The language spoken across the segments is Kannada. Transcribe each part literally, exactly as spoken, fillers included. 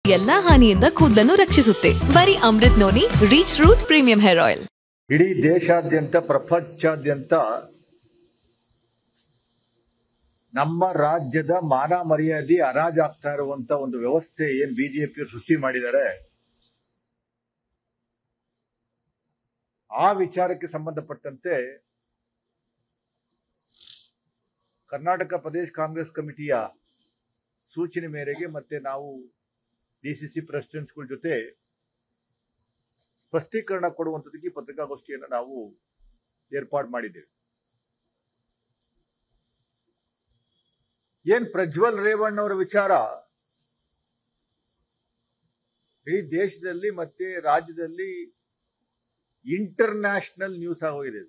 ಎಲ್ಲಾ ಹಾನಿಯಿಂದ ಕೂದಲನ್ನು ರಕ್ಷಿಸುತ್ತೆ. ಬರೀ Amrit noni reach root premium hair oil. ಇಡೀ ದೇಶಾದ್ಯಂತ ಪ್ರಪಂಚಾದ್ಯಂತ ನಮ್ಮ ರಾಜ್ಯದ ಮಾನ ಮರ್ಯಾದೆ ಹರಾಜಾಗ್ತಾ ಇರುವಂತ ಒಂದು ವ್ಯವಸ್ಥೆ ಏನ್ ಬಿಜೆಪಿ ಸೃಷ್ಟಿ ಮಾಡಿದ್ದಾರೆ, ಆ ವಿಚಾರಕ್ಕೆ ಸಂಬಂಧಪಟ್ಟಂತೆ ಕರ್ನಾಟಕ ಪ್ರದೇಶ ಕಾಂಗ್ರೆಸ್ ಕಮಿಟಿಯ ಸೂಚನೆ ಮೇರೆಗೆ ಮತ್ತೆ ನಾವು ಡಿಸಿಸಿ ಪ್ರೆಸಿಡೆಂಟ್ಸ್ಗಳ ಜೊತೆ ಸ್ಪಷ್ಟೀಕರಣ ಕೊಡುವಂಥದ್ದಕ್ಕೆ ಪತ್ರಿಕಾಗೋಷ್ಠಿಯನ್ನು ನಾವು ಏರ್ಪಾಡು ಮಾಡಿದ್ದೇವೆ. ಏನ್ ಪ್ರಜ್ವಲ್ ರೇವಣ್ಣ ಅವರ ವಿಚಾರ ಇಡೀ ದೇಶದಲ್ಲಿ ಮತ್ತೆ ರಾಜ್ಯದಲ್ಲಿ ಇಂಟರ್ನ್ಯಾಷನಲ್ ನ್ಯೂಸ್ ಆಗೋಗಿದೆ.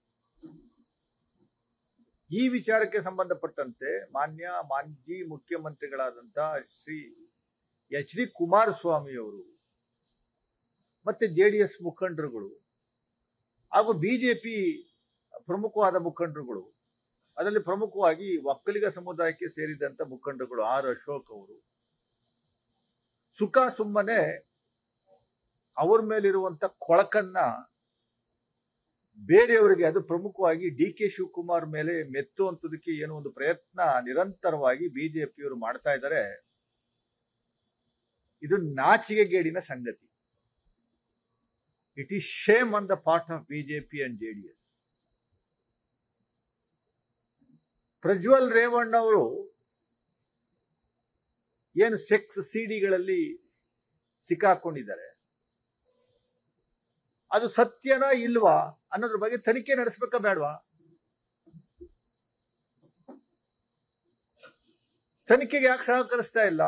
ಈ ವಿಚಾರಕ್ಕೆ ಸಂಬಂಧಪಟ್ಟಂತೆ ಮಾನ್ಯ ಮಾಜಿ ಮುಖ್ಯಮಂತ್ರಿಗಳಾದಂಥ ಶ್ರೀ ಎಚ್ ಡಿ ಕುಮಾರಸ್ವಾಮಿ ಅವರು ಮತ್ತೆ ಜೆಡಿಎಸ್ ಮುಖಂಡರುಗಳು ಹಾಗೂ ಬಿಜೆಪಿ ಪ್ರಮುಖವಾದ ಮುಖಂಡರುಗಳು, ಅದರಲ್ಲಿ ಪ್ರಮುಖವಾಗಿ ಒಕ್ಕಲಿಗ ಸಮುದಾಯಕ್ಕೆ ಸೇರಿದಂತ ಮುಖಂಡರುಗಳು ಆರ್ ಅಶೋಕ್ ಅವರು ಸುಖ ಸುಮ್ಮನೆ ಅವ್ರ ಮೇಲಿರುವಂತ ಕೊಳಕನ್ನ ಬೇರೆಯವರಿಗೆ, ಅದು ಪ್ರಮುಖವಾಗಿ ಡಿ ಕೆ ಶಿವಕುಮಾರ್ ಮೇಲೆ ಮೆತ್ತುವಂತದಕ್ಕೆ ಏನೋ ಒಂದು ಪ್ರಯತ್ನ ನಿರಂತರವಾಗಿ ಬಿಜೆಪಿಯವರು ಮಾಡ್ತಾ ಇದ್ದಾರೆ. ಇದು ನಾಚಿಕೆಗೇಡಿನ ಸಂಗತಿ. It is shame on the part of BJP and JDS. Prajwal Revanna ಅವರು ಏನು ಸೆಕ್ಸ್ ಸಿಡಿಗಳಲ್ಲಿ ಸಿಕ್ಕಾಕೊಂಡಿದ್ದಾರೆ, ಅದು ಸತ್ಯನಾ ಇಲ್ವಾ ಅನ್ನೋದ್ರ ಬಗ್ಗೆ ತನಿಖೆ ನಡೆಸಬೇಕಾ ಬೇಡವಾ? ತನಿಖೆಗೆ ಯಾಕೆ ಸಹಕರಿಸ್ತಾ ಇಲ್ಲ?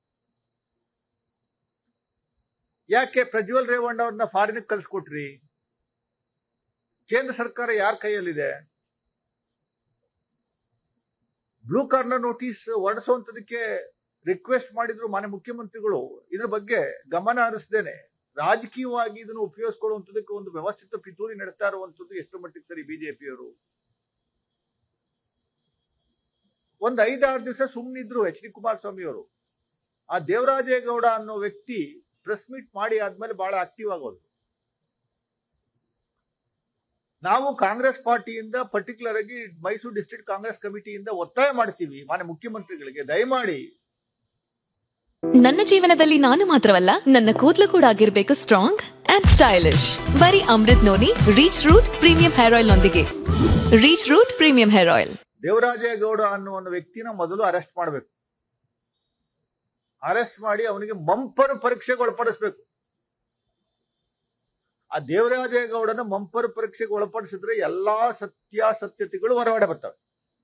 ಯಾಕೆ ಪ್ರಜ್ವಲ್ ರೇವಣ್ಣ ಅವ್ರನ್ನ ಫಾರಿನ್ ಕಳಿಸ್ಕೊಟ್ರಿ? ಕೇಂದ್ರ ಸರ್ಕಾರ ಯಾರ ಕೈಯಲ್ಲಿದೆ? ಬ್ಲೂ ಕಾರ್ನರ್ ನೋಟಿಸ್ ಹೊರಡಿಸುವಂತದಕ್ಕೆ ರಿಕ್ವೆಸ್ಟ್ ಮಾಡಿದ್ರು ಮಾನ್ಯ ಮುಖ್ಯಮಂತ್ರಿಗಳು. ಇದ್ರ ಬಗ್ಗೆ ಗಮನ ಹರಿಸದೇನೆ ರಾಜಕೀಯವಾಗಿ ಇದನ್ನು ಉಪಯೋಗಿಸಿಕೊಳ್ಳುವಂತದಕ್ಕೆ ಒಂದು ವ್ಯವಸ್ಥಿತ ಪಿತೂರಿ ನಡೆಸ್ತಾ ಇರುವಂತದ್ದು ಎಷ್ಟು ಮಟ್ಟಿಗೆ ಸರಿ? ಬಿಜೆಪಿಯವರು ಒಂದ್ ಐದಾರು ದಿವಸ ಸುಮ್ಮನಿದ್ರು ಎಚ್ ಡಿ ಕುಮಾರಸ್ವಾಮಿ ಅವರು. ಆ ದೇವರಾಜೇಗೌಡ ಅನ್ನೋ ವ್ಯಕ್ತಿ ಪ್ರೆಸ್ ಮೀಟ್ ಮಾಡಿ ಆದ್ಮೇಲೆ ಬಹಳ ಆಕ್ಟಿವ್ ಆಗೋದು. ನಾವು ಕಾಂಗ್ರೆಸ್ ಪಾರ್ಟಿಯಿಂದ ಪರ್ಟಿಕ್ಯುಲರ್ ಆಗಿ ಮೈಸೂರು ಡಿಸ್ಟ್ರಿಕ್ಟ್ ಕಾಂಗ್ರೆಸ್ ಕಮಿಟಿಯಿಂದ ಒತ್ತಾಯ ಮಾಡ್ತೀವಿ ಮಾನ್ಯ ಮುಖ್ಯಮಂತ್ರಿಗಳಿಗೆ, ದಯಮಾಡಿ ನನ್ನ ಜೀವನದಲ್ಲಿ ನಾನು ಮಾತ್ರವಲ್ಲ, ನನ್ನ ಕೂದಲು ಕೂಡ ಆಗಿರ್ಬೇಕು ಸ್ಟ್ರಾಂಗ್ ಅಂಡ್ ಸ್ಟೈಲಿಶ್. ಬರೀ Amrit noni reach root premium hair oil ನೊಂದಿಗೆ. Reach root premium hair oil. Devarajegowda ಅನ್ನುವ ವ್ಯಕ್ತಿನ ಮೊದಲು ಅರೆಸ್ಟ್ ಮಾಡಬೇಕು. ಅರೆಸ್ಟ್ ಮಾಡಿ ಅವನಿಗೆ ಮಂಪರ್ ಪರೀಕ್ಷೆಗೆ ಒಳಪಡಿಸಬೇಕು. ಆ ದೇವರಾಜೇಗೌಡನ ಮಂಪರ್ ಪರೀಕ್ಷೆಗೆ ಒಳಪಡಿಸಿದ್ರೆ ಎಲ್ಲಾ ಸತ್ಯಾಸತ್ಯತೆಗಳು ಹೊರಗಡೆ ಬರ್ತವೆ.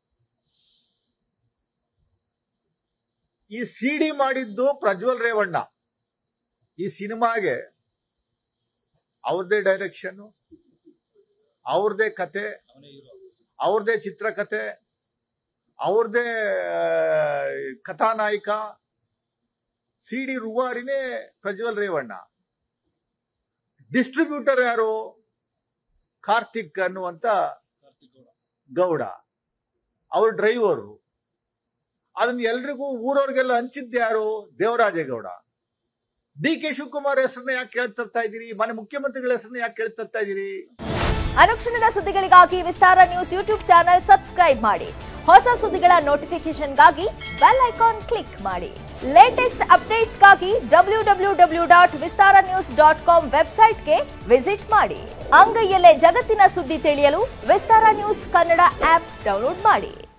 ಈ ಸಿಡಿ ಮಾಡಿದ್ದು ಪ್ರಜ್ವಲ್ ರೇವಣ್ಣ. ಈ ಸಿನಿಮಾಗೆ ಅವ್ರದೇ ಡೈರೆಕ್ಷನ್, ಅವ್ರದೇ ಕತೆ, ಅವ್ರದೇ ಚಿತ್ರಕಥೆ, ಅವ್ರದೇ ಕಥಾನಾಯಕ. ಸಿಡಿ ರೂವಾರಿನೇ ಪ್ರಜ್ವಲ್ ರೇವಣ್ಣ. ಡಿಸ್ಟ್ರಿಬ್ಯೂಟರ್ ಯಾರು? ಕಾರ್ತಿಕ್ ಅನ್ನುವಂತ ಗೌಡ, ಅವ್ರ ಡ್ರೈವರು. ಅದನ್ನ ಎಲ್ರಿಗೂ ಊರವ್ರಿಗೆಲ್ಲ ಹಂಚಿದ್ದ ಯಾರು? ದೇವರಾಜೇಗೌಡ. ಡಿ ಕೆ ಶಿವಕುಮಾರ್ ಹೆಸರನ್ನ ಯಾಕೆ ಕೇಳ್ತಾ ಇದ್ದೀರಿ? ಮನೆ ಮುಖ್ಯಮಂತ್ರಿಗಳ ಹೆಸರನ್ನ ಯಾಕೆ ಕೇಳ್ತಾ ಇದ್ದೀರಿ? ಅನುಕ್ಷಣದ ಸುದ್ದಿಗಳಿಗಾಗಿ Vistara news YouTube channel subscribe ಮಾಡಿ. ಹೊಸ ಸುದ್ದಿಗಳ ನೋಟಿಫಿಕೇಶನ್ಗಾಗಿ ಬೆಲ್ ಐಕಾನ್ ಕ್ಲಿಕ್ ಮಾಡಿ. ಲೇಟೆಸ್ಟ್ ಅಪ್ಡೇಟ್ಸ್ಗಾಗಿ W W W dot Vistara news dot com ವೆಬ್ಸೈಟ್ಗೆ ವಿಸಿಟ್ ಮಾಡಿ. ಅಂಗೈಯಲ್ಲೇ ಜಗತ್ತಿನ ಸುದ್ದಿ ತಿಳಿಯಲು Vistara news Kannada app download ಮಾಡಿ.